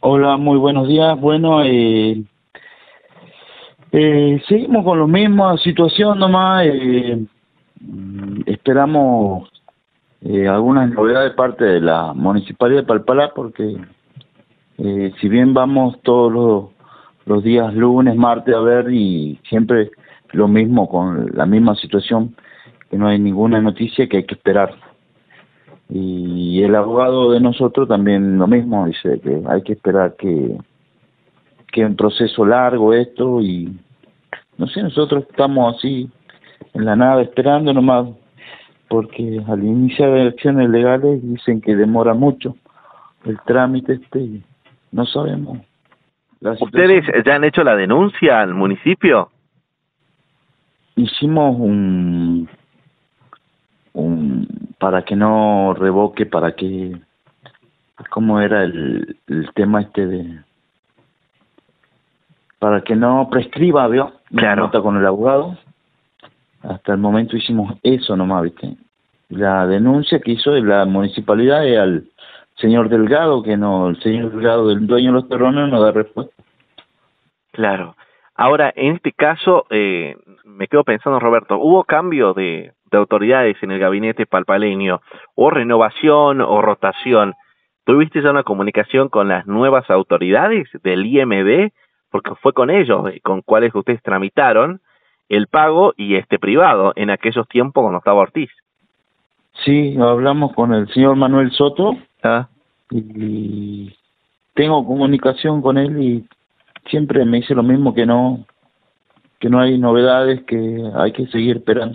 Hola, muy buenos días. Bueno, seguimos con la misma situación nomás. Esperamos algunas novedades de parte de la Municipalidad de Palpalá porque si bien vamos todos los días lunes, martes a ver y siempre lo mismo con la misma situación, que no hay ninguna noticia, que hay que esperar. Y el abogado de nosotros también lo mismo, dice que hay que esperar que es un proceso largo esto y no sé, nosotros estamos así en la nada esperando nomás porque al iniciar elecciones legales dicen que demora mucho el trámite y no sabemos la ¿Ustedes situación. ya han hecho la denuncia al municipio? Hicimos para que no revoque, para que, ¿cómo era el tema para que no prescriba, ¿vio? Una Claro. nota con el abogado. Hasta el momento hicimos eso nomás, ¿viste? La denuncia que hizo de la municipalidad es al señor Delgado, que no, el señor Delgado, del dueño de los terrenos, no da respuesta. Claro. Ahora, en este caso, me quedo pensando, Roberto, ¿hubo cambio de autoridades en el gabinete palpaleño? ¿O renovación o rotación? ¿Tuviste ya una comunicación con las nuevas autoridades del IMD? Porque fue con ellos, con cuales ustedes tramitaron el pago y privado en aquellos tiempos cuando estaba Ortiz. Sí, hablamos con el señor Manuel Soto Ah. y tengo comunicación con él y siempre me dice lo mismo, que no hay novedades, que hay que seguir esperando.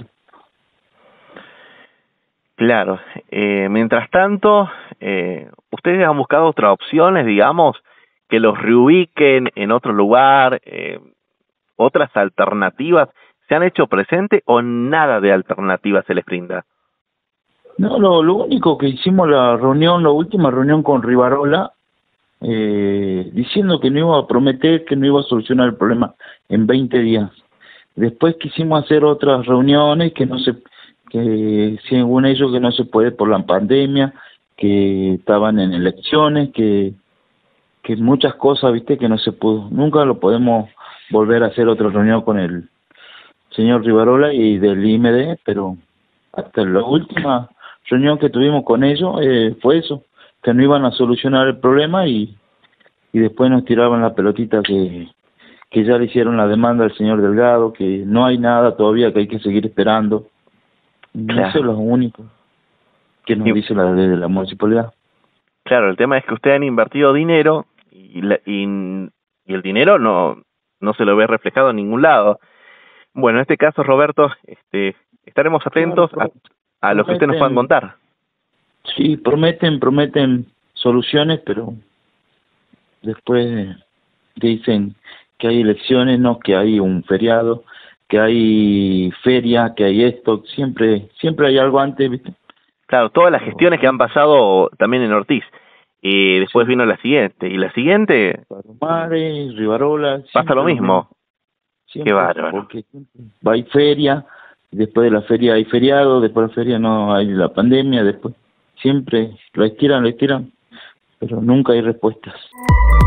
Claro. Mientras tanto, ¿ustedes han buscado otras opciones, digamos, que los reubiquen en otro lugar, otras alternativas? ¿Se han hecho presente o nada de alternativas se les brinda? No, lo único que hicimos la última reunión con Rivarola, diciendo que no iba a prometer, que no iba a solucionar el problema en 20 días. Después quisimos hacer otras reuniones que según ellos que no se puede por la pandemia, que estaban en elecciones, que muchas cosas, viste, que no se pudo. Nunca lo podemos volver a hacer otra reunión con el señor Rivarola y del IMD, pero hasta la última reunión que tuvimos con ellos fue eso, que no iban a solucionar el problema y después nos tiraban la pelotita que ya le hicieron la demanda al señor Delgado, que no hay nada todavía, que hay que seguir esperando. Claro. Eso es lo único que nos dice de la municipalidad. Claro, el tema es que ustedes han invertido dinero y el dinero no se lo ve reflejado en ningún lado. Bueno, en este caso, Roberto, estaremos atentos a lo que ustedes nos puedan contar. Sí, prometen soluciones, pero después dicen que hay elecciones, no, que hay un feriado, que hay feria, que hay esto, siempre hay algo antes, ¿viste? Claro, todas las gestiones que han pasado también en Ortiz. Después vino la siguiente, y la siguiente Palomares, Rivarola, pasa lo mismo. Siempre, Qué bárbaro. porque hay feria, después de la feria hay feriado, después de la feria no hay la pandemia, después siempre lo estiran, pero nunca hay respuestas.